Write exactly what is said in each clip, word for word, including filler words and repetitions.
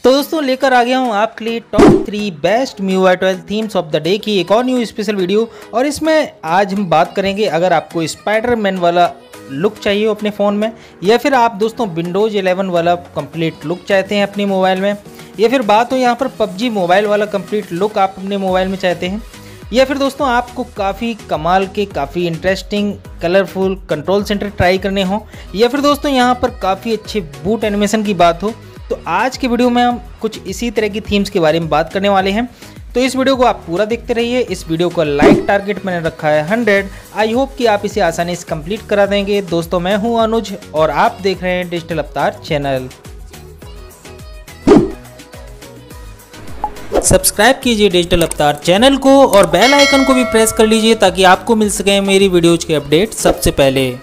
तो दोस्तों लेकर आ गया हूँ आपके लिए top three best M I U I twelve themes of the day की एक और न्यू स्पेशल वीडियो। और इसमें आज हम बात करेंगे, अगर आपको स्पाइडरमैन वाला लुक चाहिए हो अपने फ़ोन में, या फिर आप दोस्तों विंडोज़ इलेवन वाला कंप्लीट लुक चाहते हैं अपने मोबाइल में, या फिर बात हो यहाँ पर पबजी मोबाइल वाला कंप्लीट लुक आप अपने मोबाइल में चाहते हैं, या फिर दोस्तों आपको काफ़ी कमाल के काफ़ी interesting colourful control centre try करने हो, या फिर दोस्तों यहाँ पर काफ़ी अच्छे बूट एनिमेशन की बात हो, तो आज के वीडियो में हम कुछ इसी तरह की थीम्स के बारे में बात करने वाले हैं। तो इस वीडियो को आप पूरा देखते रहिए। इस वीडियो को लाइक टारगेट मैंने रखा है हंड्रेड। आई होप कि आप इसे आसानी से कंप्लीट करा देंगे। दोस्तों मैं हूं अनुज और आप देख रहे हैं डिजिटल अवतार चैनल। सब्सक्राइब कीजिए डिजिटल अवतार चैनल को और बेल आइकन को भी प्रेस कर लीजिए ताकि आपको मिल सके मेरी वीडियोज के अपडेट सबसे पहले।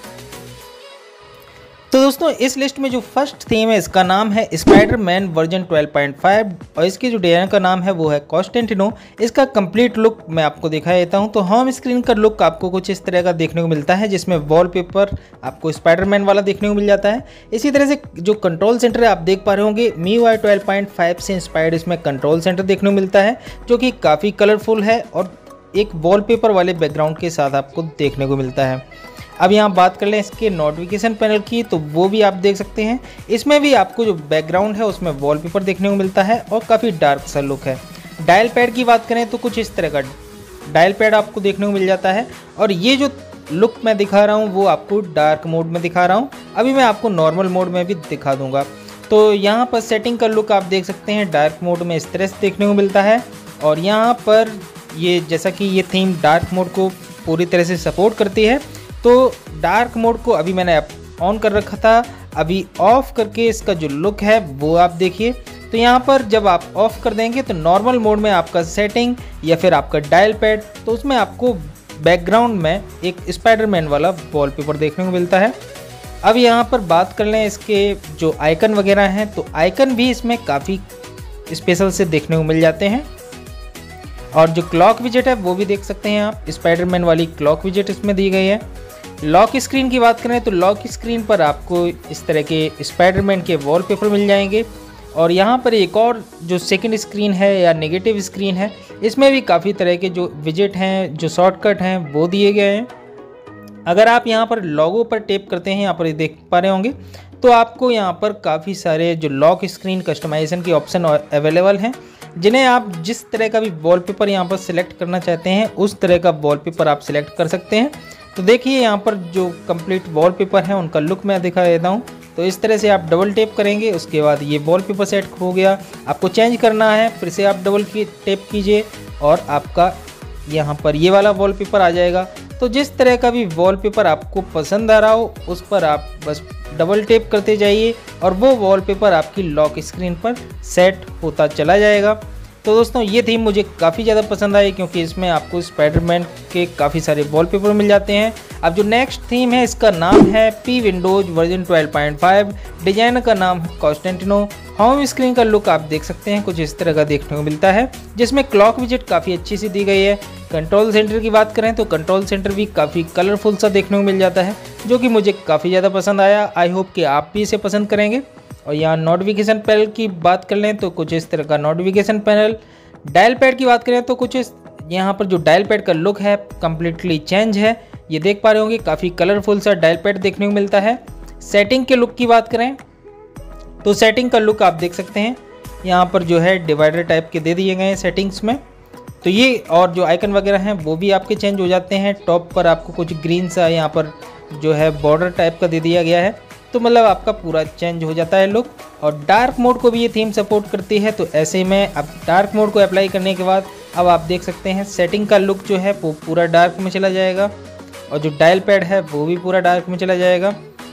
तो दोस्तों इस लिस्ट में जो फर्स्ट थीम है इसका नाम है spiderman version twelve point five और इसकी जो डिजाइन का नाम है वो है कॉन्स्टेंटिनो। इसका कंप्लीट लुक मैं आपको दिखा देता हूं। तो होम स्क्रीन का लुक आपको कुछ इस तरह का देखने को मिलता है, जिसमें वॉलपेपर आपको स्पाइडरमैन वाला देखने को मिल जाता है। इसी तरह से जो कंट्रोल सेंटर है आप देख पा रहे होंगे M I U I twelve point five से इंस्पायर्ड इसमें कंट्रोल सेंटर देखने को मिलता है, जो कि काफ़ी कलरफुल है और एक वॉलपेपर वाले बैकग्राउंड के साथ आपको देखने को मिलता है। अब यहाँ बात कर लें इसके नोटिफिकेशन पैनल की, तो वो भी आप देख सकते हैं। इसमें भी आपको जो बैकग्राउंड है उसमें वॉलपेपर देखने को मिलता है और काफ़ी डार्क सा लुक है। डायल पैड की बात करें तो कुछ इस तरह का डायल पैड आपको देखने को मिल जाता है और ये जो लुक मैं दिखा रहा हूँ वो आपको डार्क मोड में दिखा रहा हूँ। अभी मैं आपको नॉर्मल मोड में भी दिखा दूँगा। तो यहाँ पर सेटिंग का लुक आप देख सकते हैं डार्क मोड में इस तरह से देखने को मिलता है। और यहाँ पर ये जैसा कि ये थीम डार्क मोड को पूरी तरह से सपोर्ट करती है, तो डार्क मोड को अभी मैंने ऑन कर रखा था, अभी ऑफ करके इसका जो लुक है वो आप देखिए। तो यहाँ पर जब आप ऑफ कर देंगे तो नॉर्मल मोड में आपका सेटिंग या फिर आपका डायल पैड, तो उसमें आपको बैकग्राउंड में एक स्पाइडरमैन वाला वॉलपेपर देखने को मिलता है। अब यहाँ पर बात कर लें इसके जो आइकन वगैरह हैं, तो आइकन भी इसमें काफ़ी स्पेशल से देखने को मिल जाते हैं। और जो क्लॉक विजेट है वो भी देख सकते हैं आप, स्पाइडरमैन वाली क्लॉक विजेट इसमें दी गई है। लॉक स्क्रीन की बात करें तो लॉक स्क्रीन पर आपको इस तरह के स्पाइडरमैन के वॉलपेपर मिल जाएंगे। और यहाँ पर एक और जो सेकंड स्क्रीन है या नेगेटिव स्क्रीन है, इसमें भी काफ़ी तरह के जो विजेट हैं, जो शॉर्टकट हैं वो दिए गए हैं। अगर आप यहाँ पर लॉगो पर टैप करते हैं, यहाँ पर देख पा रहे होंगे, तो आपको यहाँ पर काफ़ी सारे जो लॉक स्क्रीन कस्टमाइजेशन के ऑप्शन अवेलेबल हैं, जिन्हें आप जिस तरह का भी वॉलपेपर यहाँ पर सिलेक्ट करना चाहते हैं उस तरह का वॉलपेपर आप सिलेक्ट कर सकते हैं। तो देखिए यहाँ पर जो कंप्लीट वॉलपेपर है उनका लुक मैं दिखा देता हूँ। तो इस तरह से आप डबल टैप करेंगे, उसके बाद ये वॉलपेपर सेट हो गया। आपको चेंज करना है, फिर से आप डबल की टैप कीजिए और आपका यहाँ पर ये वाला वॉलपेपर आ जाएगा। तो जिस तरह का भी वॉलपेपर आपको पसंद आ रहा हो उस पर आप बस डबल टैप करते जाइए और वो वॉलपेपर आपकी लॉक स्क्रीन पर सेट होता चला जाएगा। तो दोस्तों ये थीम मुझे काफ़ी ज़्यादा पसंद आई, क्योंकि इसमें आपको स्पाइडरमैन के काफ़ी सारे वॉलपेपर मिल जाते हैं। अब जो नेक्स्ट थीम है इसका नाम है P Windows version twelve point five. Designer का नाम है कॉन्स्टेंटिनो। होम स्क्रीन का लुक आप देख सकते हैं कुछ इस तरह का देखने को मिलता है, जिसमें क्लॉक विजेट काफ़ी अच्छी सी दी गई है। कंट्रोल सेंटर की बात करें तो कंट्रोल सेंटर भी काफ़ी कलरफुल सा देखने को मिल जाता है, जो कि मुझे काफ़ी ज़्यादा पसंद आया। आई होप कि आप भी इसे पसंद करेंगे। और यहाँ नोटिफिकेशन पैनल की बात कर लें तो कुछ इस तरह का नोटिफिकेशन पैनल। डायल पैड की बात करें तो कुछ इस यहाँ पर जो डायल पैड का लुक है कम्प्लीटली चेंज है, ये देख पा रहे होंगे, काफ़ी कलरफुल सा डायल पैड देखने को मिलता है। सेटिंग के लुक की बात करें तो सेटिंग का लुक आप देख सकते हैं, यहाँ पर जो है डिवाइडर टाइप के दे दिए गए हैं सेटिंग्स में। तो ये और जो आइकन वगैरह हैं वो भी आपके चेंज हो जाते हैं। टॉप पर आपको कुछ ग्रीन सा यहाँ पर जो है बॉर्डर टाइप का दे दिया गया है, तो मतलब आपका पूरा चेंज हो जाता है लुक। और डार्क मोड को भी ये थीम सपोर्ट करती है, तो ऐसे में अब डार्क मोड को अप्लाई करने के बाद अब आप देख सकते हैं सेटिंग का लुक जो है वो पूरा डार्क में चला जाएगा और जो डायल पैड है वो भी पूरा डार्क में चला जाएगा।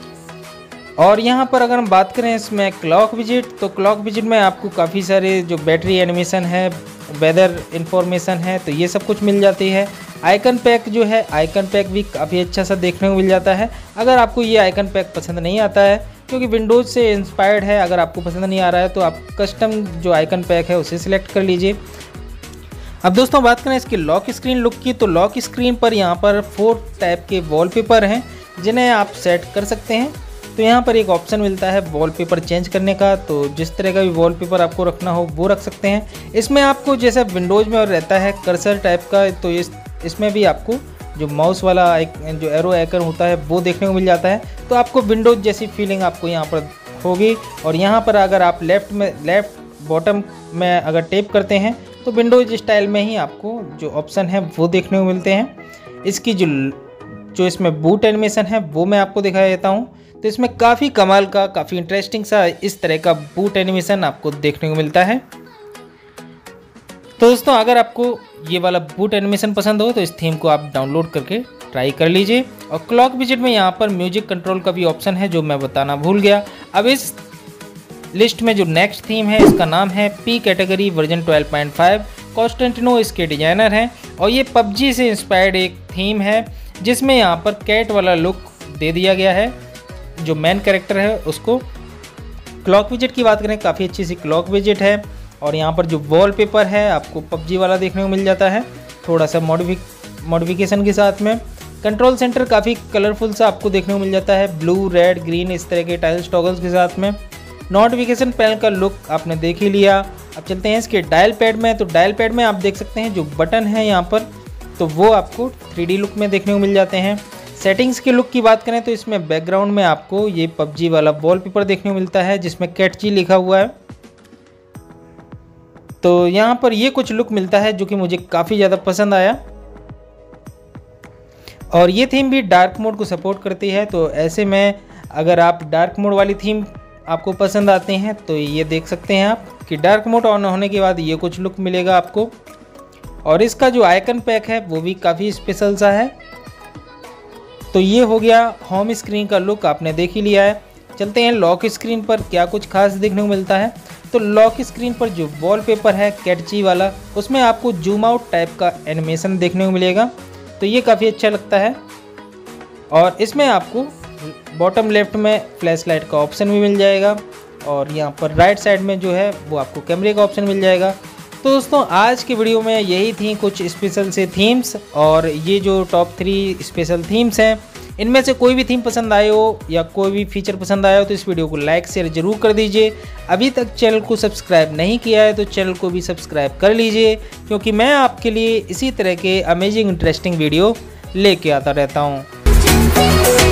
और यहाँ पर अगर हम बात करें इसमें क्लॉक विजिट, तो क्लॉक विजिट में आपको काफ़ी सारे जो बैटरी एनिमेशन है, वेदर इंफॉर्मेशन है, तो ये सब कुछ मिल जाती है। आइकन पैक जो है, आइकन पैक भी काफ़ी अच्छा सा देखने को मिल जाता है। अगर आपको ये आइकन पैक पसंद नहीं आता है, क्योंकि विंडोज़ से इंस्पायर्ड है, अगर आपको पसंद नहीं आ रहा है तो आप कस्टम जो आइकन पैक है उसे सिलेक्ट कर लीजिए। अब दोस्तों बात करें इसकी लॉक स्क्रीन लुक की, तो लॉक स्क्रीन पर यहाँ पर फोर टाइप के वॉलपेपर हैं जिन्हें आप सेट कर सकते हैं। तो यहाँ पर एक ऑप्शन मिलता है वॉलपेपर चेंज करने का, तो जिस तरह का भी वॉलपेपर आपको रखना हो वो रख सकते हैं। इसमें आपको जैसा विंडोज़ में और रहता है कर्सर टाइप का, तो इस इसमें भी आपको जो माउस वाला एक जो एरो आइकन होता है वो देखने को मिल जाता है। तो आपको विंडोज़ जैसी फीलिंग आपको यहाँ पर होगी। और यहाँ पर अगर आप लेफ़्ट में लेफ़्ट बॉटम में अगर टैप करते हैं तो विंडोज़ स्टाइल में ही आपको जो ऑप्शन है वो देखने को मिलते हैं। इसकी जो जो इसमें बूट एनिमेशन है वो मैं आपको दिखा देता हूँ। तो इसमें काफ़ी कमाल का, काफ़ी इंटरेस्टिंग सा इस तरह का बूट एनिमेशन आपको देखने को मिलता है। तो दोस्तों अगर आपको ये वाला बूट एनिमेशन पसंद हो तो इस थीम को आप डाउनलोड करके ट्राई कर लीजिए। और क्लॉक विजेट में यहाँ पर म्यूजिक कंट्रोल का भी ऑप्शन है जो मैं बताना भूल गया। अब इस लिस्ट में जो नेक्स्ट थीम है इसका नाम है P category version twelve point five. Constantino इसके डिजाइनर हैं और ये पबजी से इंस्पायर्ड एक थीम है जिसमें यहाँ पर कैट वाला लुक दे दिया गया है। जो मेन कैरेक्टर है उसको क्लॉक विजेट की बात करें, काफ़ी अच्छी सी क्लॉक विजेट है। और यहाँ पर जो वॉलपेपर है आपको पबजी वाला देखने को मिल जाता है, थोड़ा सा मॉडिफिक मॉडिफिकेशन के साथ में। कंट्रोल सेंटर काफ़ी कलरफुल सा आपको देखने को मिल जाता है, ब्लू रेड ग्रीन इस तरह के टाइल्स टॉगल्स के साथ में। नोटिफिकेशन पैनल का लुक आपने देख ही लिया। अब चलते हैं इसके डायल पैड में। तो डायल पैड में आप देख सकते हैं जो बटन है यहाँ पर, तो वो आपको थ्री डी लुक में देखने को मिल जाते हैं। सेटिंग्स के लुक की बात करें तो इसमें बैकग्राउंड में आपको ये पबजी वाला वॉलपेपर देखने को मिलता है जिसमें कैटजी लिखा हुआ है। तो यहाँ पर ये कुछ लुक मिलता है जो कि मुझे काफ़ी ज़्यादा पसंद आया। और ये थीम भी डार्क मोड को सपोर्ट करती है, तो ऐसे में अगर आप डार्क मोड वाली थीम आपको पसंद आते हैं तो ये देख सकते हैं आप कि डार्क मोड ऑन होने के बाद ये कुछ लुक मिलेगा आपको। और इसका जो आइकन पैक है वो भी काफ़ी स्पेशल सा है। तो ये हो गया होम स्क्रीन का लुक, आपने देख ही लिया है। चलते हैं लॉक स्क्रीन पर क्या कुछ खास देखने को मिलता है। तो लॉक स्क्रीन पर जो वॉलपेपर है कैटची वाला, उसमें आपको जूम आउट टाइप का एनिमेशन देखने को मिलेगा, तो ये काफ़ी अच्छा लगता है। और इसमें आपको बॉटम लेफ्ट में फ्लैश लाइट का ऑप्शन भी मिल जाएगा और यहाँ पर राइट साइड में जो है वो आपको कैमरे का ऑप्शन मिल जाएगा। तो दोस्तों आज की वीडियो में यही थी कुछ स्पेशल से थीम्स, और ये जो टॉप थ्री स्पेशल थीम्स हैं इनमें से कोई भी थीम पसंद आए हो या कोई भी फीचर पसंद आया हो तो इस वीडियो को लाइक शेयर जरूर कर दीजिए। अभी तक चैनल को सब्सक्राइब नहीं किया है तो चैनल को भी सब्सक्राइब कर लीजिए, क्योंकि मैं आपके लिए इसी तरह के अमेजिंग इंटरेस्टिंग वीडियो लेके आता रहता हूँ।